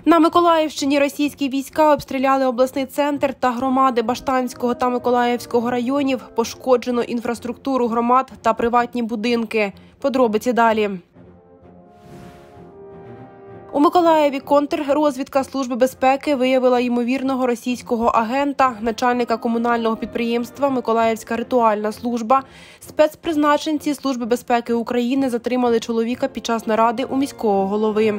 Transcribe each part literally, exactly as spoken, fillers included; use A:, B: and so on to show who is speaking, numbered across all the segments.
A: На Миколаївщині російські війська обстріляли обласний центр та громади Баштанського та Миколаївського районів. Пошкоджено інфраструктуру громад та приватні будинки. Подробиці далі. У Миколаєві контррозвідка Служби безпеки виявила ймовірного російського агента, начальника комунального підприємства «Миколаївська ритуальна служба». Спецпризначенці Служби безпеки України затримали чоловіка під час наради у міського голови.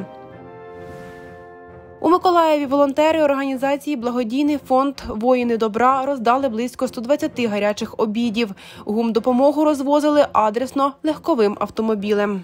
A: У Миколаєві волонтери організації «Благодійний фонд «Воїни добра» роздали близько ста двадцяти гарячих обідів. Гумдопомогу розвозили адресно легковим автомобілем.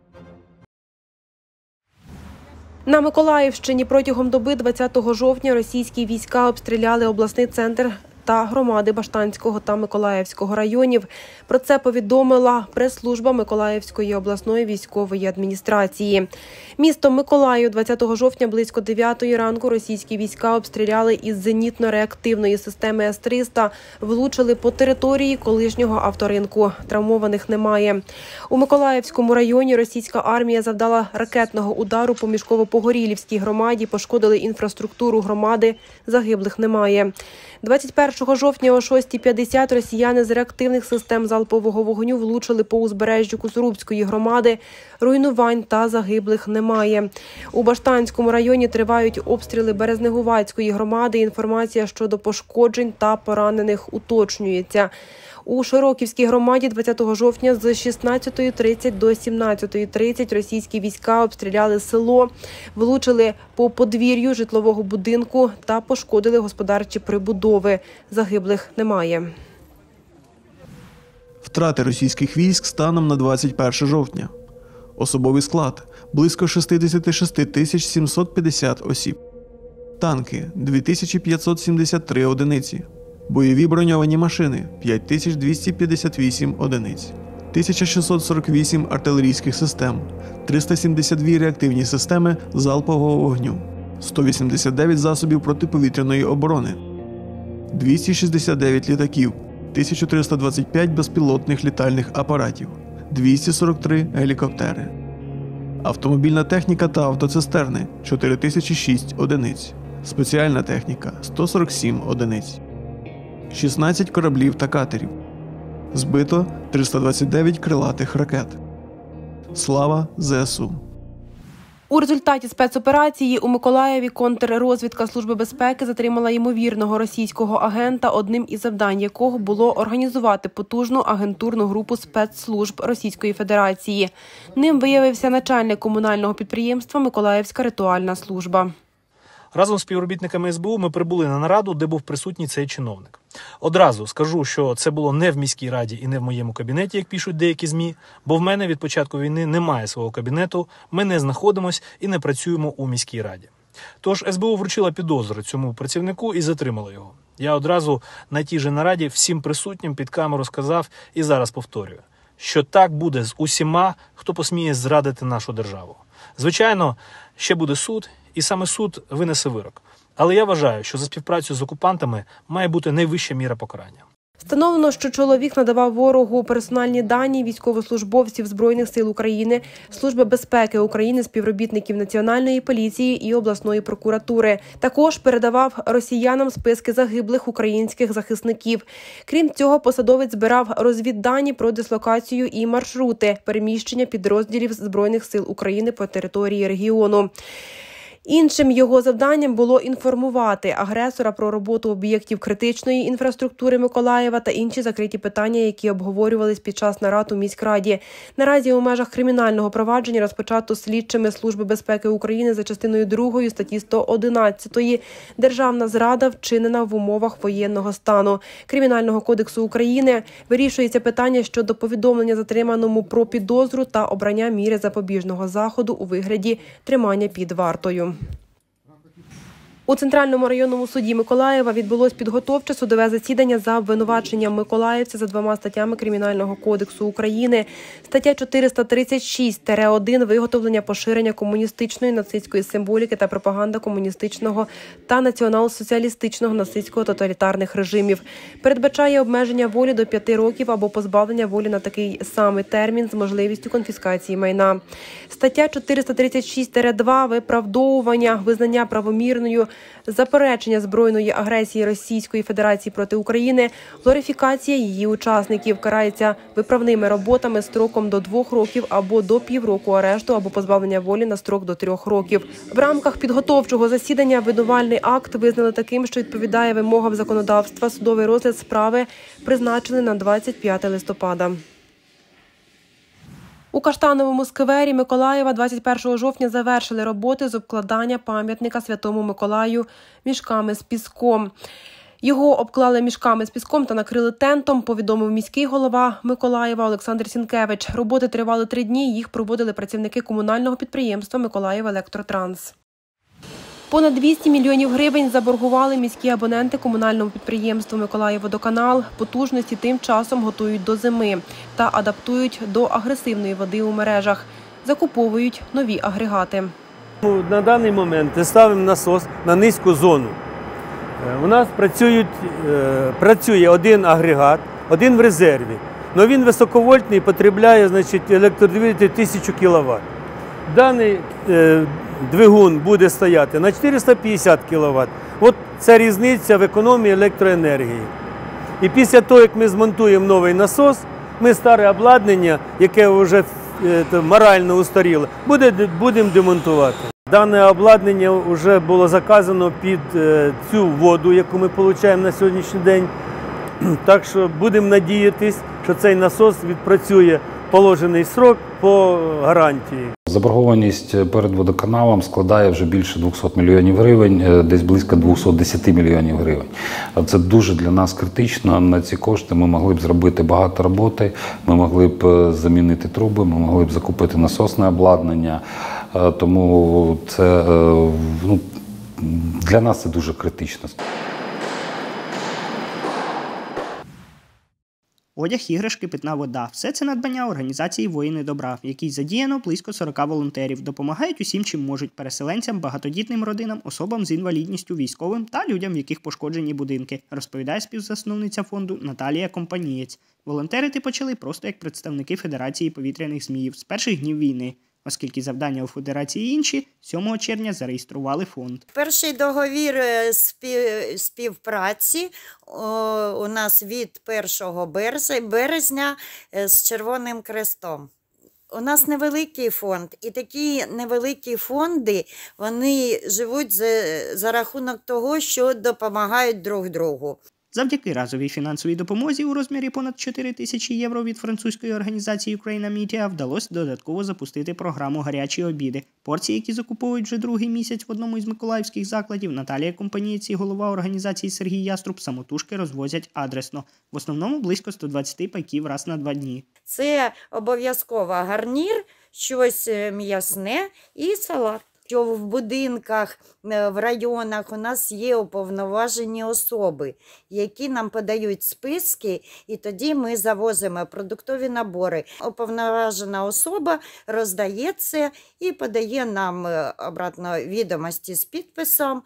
A: На Миколаївщині протягом доби двадцятого жовтня російські війська обстріляли обласний центр та громади Баштанського та Миколаївського районів. Про це повідомила прес-служба Миколаївської обласної військової адміністрації. Місто Миколаїв двадцятого жовтня близько дев'ятої ранку російські війська обстріляли із зенітно-реактивної системи С триста, влучили по території колишнього авторинку. Травмованих немає. У Миколаївському районі російська армія завдала ракетного удару по Мішково-Погорілівській громаді, пошкодили інфраструктуру громади, загиблих немає. двадцять першого жовтня о шостій п'ятдесят росіяни з реактивних систем залпового вогню влучили по узбережжю Куцурубської громади. Руйнувань та загиблих немає. У Баштанському районі тривають обстріли Березнегуватської громади. Інформація щодо пошкоджень та поранених уточнюється. У Широківській громаді двадцятого жовтня з шістнадцятої тридцять до сімнадцятої тридцять російські війська обстріляли село, влучили по подвір'ю житлового будинку та пошкодили господарчі прибудови. Загиблих немає.
B: Втрати російських військ станом на двадцять перше жовтня. Особовий склад – близько шістдесят шість тисяч сімсот п'ятдесят осіб. Танки – дві тисячі п'ятсот сімдесят три одиниці. Бойові броньовані машини – п'ять тисяч двісті п'ятдесят вісім одиниць. тисяча шістсот сорок вісім артилерійських систем, триста сімдесят дві реактивні системи залпового вогню, сто вісімдесят дев'ять засобів протиповітряної оборони, двісті шістдесят дев'ять літаків, тисяча триста двадцять п'ять безпілотних літальних апаратів, двісті сорок три гелікоптери. Автомобільна техніка та автоцистерни – чотири тисячі шість одиниць. Спеціальна техніка – сто сорок сім одиниць. шістнадцять кораблів та катерів. Збито триста двадцять дев'ять крилатих ракет. Слава ЗСУ!
A: У результаті спецоперації у Миколаєві контррозвідка Служби безпеки затримала ймовірного російського агента, одним із завдань якого було організувати потужну агентурну групу спецслужб Російської Федерації. Ним виявився начальник комунального підприємства «Миколаївська ритуальна служба».
C: Разом з співробітниками ес бе у ми прибули на нараду, де був присутній цей чиновник. Одразу скажу, що це було не в міській раді і не в моєму кабінеті, як пишуть деякі ЗМІ, бо в мене від початку війни немає свого кабінету, ми не знаходимося і не працюємо у міській раді. Тож ес бе у вручила підозру цьому працівнику і затримала його. Я одразу на тій же нараді всім присутнім під камеру сказав і зараз повторюю, що так буде з усіма, хто посміє зрадити нашу державу. Звичайно, ще буде суд, і саме суд винесе вирок. Але я вважаю, що за співпрацю з окупантами має бути найвища міра покарання.
A: Встановлено, що чоловік надавав ворогу персональні дані військовослужбовців Збройних сил України, Служби безпеки України, співробітників Національної поліції і обласної прокуратури. Також передавав росіянам списки загиблих українських захисників. Крім цього, посадовець збирав розвіддані про дислокацію і маршрути переміщення підрозділів Збройних сил України по території регіону. Іншим його завданням було інформувати агресора про роботу об'єктів критичної інфраструктури Миколаєва та інші закриті питання, які обговорювались під час нарад у міськраді. Наразі у межах кримінального провадження розпочато слідчими Служби безпеки України за частиною другої статті сто одинадцять «Державна зрада, вчинена в умовах воєнного стану» Кримінального кодексу України. Вирішується питання щодо повідомлення затриманому про підозру та обрання міри запобіжного заходу у вигляді тримання під вартою. У Центральному районному суді Миколаєва відбулось підготовче судове засідання за обвинуваченням миколаївця за двома статтями Кримінального кодексу України. Стаття чотириста тридцять шість один виготовлення, поширення комуністичної нацистської символіки та пропаганда комуністичного та націонал-соціалістичного нацистського тоталітарних режимів. Передбачає обмеження волі до п'яти років або позбавлення волі на такий самий термін з можливістю конфіскації майна. Стаття чотириста тридцять шість два виправдовування, визнання правомірною, заперечення збройної агресії Російської Федерації проти України, глорифікація її учасників карається виправними роботами строком до двох років або до півроку арешту або позбавлення волі на строк до трьох років. В рамках підготовчого засідання обвинувальний акт визнали таким, що відповідає вимогам законодавства. Судовий розгляд справи призначили на двадцять п'яте листопада. У Каштановому сквері Миколаєва двадцять першого жовтня завершили роботи з обкладання пам'ятника Святому Миколаю мішками з піском. Його обклали мішками з піском та накрили тентом, повідомив міський голова Миколаєва Олександр Сінкевич. Роботи тривали три дні, їх проводили працівники комунального підприємства «Миколаївелектротранс». Понад двісті мільйонів гривень заборгували міські абоненти комунальному підприємству «Миколаївводоканал». Потужності тим часом готують до зими та адаптують до агресивної води у мережах. Закуповують нові агрегати.
D: На даний момент ставимо насос на низьку зону. У нас працюють, працює один агрегат, один в резерві. Но він високовольтний, потребляє, значить, електродвигатель тисячу кіловат. Даний е, двигун буде стояти на чотириста п'ятдесят кіловат. От це різниця в економії електроенергії. І після того, як ми змонтуємо новий насос, ми старе обладнання, яке вже е, морально устаріло, буде, будемо демонтувати. Дане обладнання вже було заказано під е, цю воду, яку ми отримуємо на сьогоднішній день. Так що будемо надіятись, що цей насос відпрацює положений срок по гарантії.
E: Заборгованість перед водоканалом складає вже більше двохсот мільйонів гривень, десь близько двохсот десяти мільйонів гривень. Це дуже для нас критично. На ці кошти ми могли б зробити багато роботи, ми могли б замінити труби, ми могли б закупити насосне обладнання. Тому це, ну, для нас це дуже критично.
F: Одяг, іграшки, питна вода – все це надбання організації «Воїни добра», в якій задіяно близько сорока волонтерів. Допомагають усім, чим можуть – переселенцям, багатодітним родинам, особам з інвалідністю, військовим та людям, в яких пошкоджені будинки, розповідає співзасновниця фонду Наталія Компанієць. Волонтерити почали просто як представники Федерації повітряних зміїв з перших днів війни. Оскільки завдання у Федерації інші, сьомого червня зареєстрували фонд.
G: Перший договір співпраці у нас від першого березня з Червоним Хрестом. У нас невеликий фонд, і такі невеликі фонди, вони живуть за, за рахунок того, що допомагають друг другу.
F: Завдяки разовій фінансовій допомозі у розмірі понад чотири тисячі євро від французької організації Ukraine Media вдалося додатково запустити програму «Гарячі обіди». Порції, які закуповують вже другий місяць в одному із миколаївських закладів, Наталія Компанієць і голова організації Сергій Яструб самотужки розвозять адресно. В основному близько ста двадцяти пайків раз на два дні.
G: Це обов'язково гарнір, щось м'ясне і салат. Що в будинках, в районах у нас є уповноважені особи, які нам подають списки, і тоді ми завозимо продуктові набори. Уповноважена особа роздає це і подає нам обратно відомості з підписом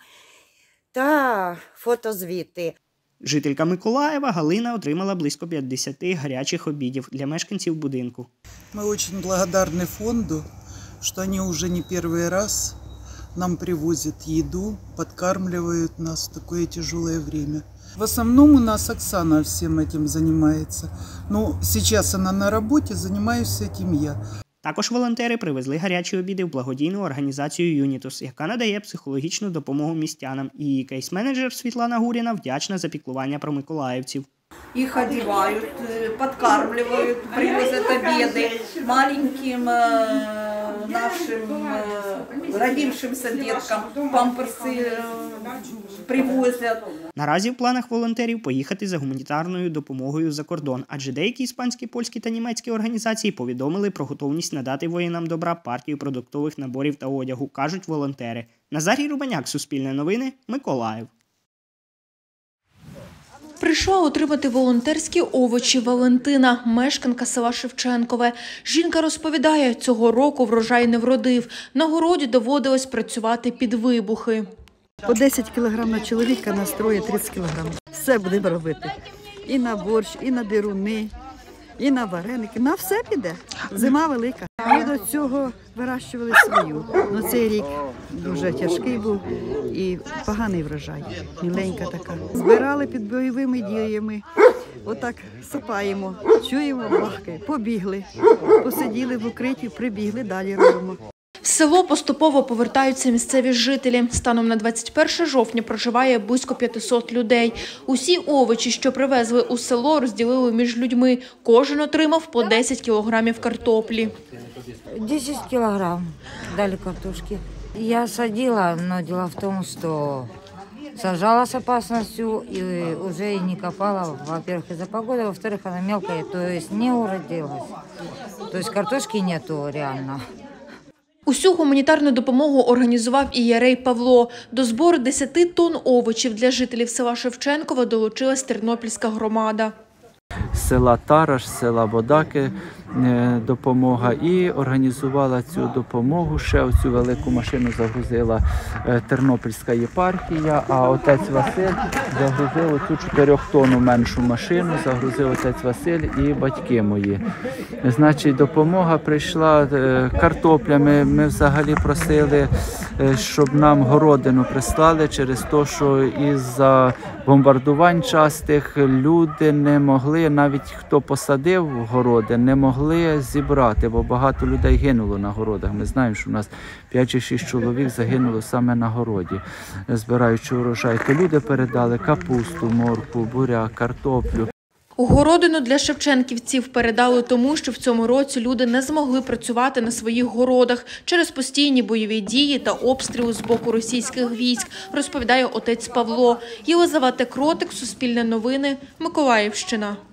G: та фотозвіти.
F: Жителька Миколаєва Галина отримала близько п'ятдесяти гарячих обідів для мешканців будинку.
H: Ми дуже благодарні фонду, что они уже не первый раз нам привозят еду, подкармливают нас в такое тяжелое время. В основном у нас Оксана всем этим занимается. Но сейчас она на работе, занимаюсь этим я.
F: Також волонтери привезли гарячі обіди в благодійну організацію «Юнітус», яка надає психологічну допомогу містянам. І її кейс-менеджер Світлана Гуріна вдячна за піклування про миколаївців.
I: Их одевают, подкармливают, привозят обеды маленьким э, нашим э, родившимся деткам, памперсы привозять.
F: Наразі в планах волонтерів поїхати за гуманітарною допомогою за кордон, адже деякі іспанські, польські та німецькі організації повідомили про готовність надати воїнам добра партію продуктових наборів та одягу, кажуть волонтери. Назарій Рубаняк, Суспільне новини, Миколаїв.
J: Прийшла отримати волонтерські овочі Валентина, мешканка села Шевченкове. Жінка розповідає, цього року врожай не вродив. На городі доводилось працювати під вибухи.
K: По десять кілограм на чоловіка, на троє тридцять кілограм. Все будемо робити. І на борщ, і на дируни, і на вареники. На все піде. Зима велика. Ми до цього вирощували свою. Но цей рік дуже тяжкий був і поганий врожай. Міленька така. Збирали під бойовими діями. Отак сапаємо, чуємо, бахкає. Побігли, посиділи в укритті, прибігли, далі робимо.
J: В село поступово повертаються місцеві жителі. Станом на двадцять перше жовтня проживає близько п'ятисот людей. Усі овочі, що привезли у село, розділили між людьми. Кожен отримав по десять кілограмів картоплі.
L: десять килограмм дали картошки. Я садила, но дело в том, что сажала с опасностью и уже и не копала. Во-первых, из-за погоды, во-вторых, она мелкая, то есть не уродилась. То есть картошки нету реально.
J: Усю гуманітарну допомогу організував і Ярей Павло. До збору десяти тонн овочів для жителів села Шевченкове долучилась Тернопільська громада.
M: З села Тараш, з села Бодаки допомога, і організувала цю допомогу. Ще оцю велику машину загрузила Тернопільська єпархія, а отець Василь загрузив оцю чотирьохтонну меншу машину, загрузив отець Василь і батьки мої. Значить, допомога прийшла картоплями. Ми взагалі просили, щоб нам городину прислали через те, що із-за бомбардувань частих люди не могли, навіть хто посадив городи, не могли зібрати, бо багато людей гинуло на городах. Ми знаємо, що у нас п'ять чи шість чоловік загинуло саме на городі, збираючи урожай. То люди передали капусту, моркву, буряк, картоплю.
J: Городину для шевченківців передали тому, що в цьому році люди не змогли працювати на своїх городах через постійні бойові дії та обстріли з боку російських військ, розповідає отець Павло. Єлизавета Кротик, Суспільне новини, Миколаївщина.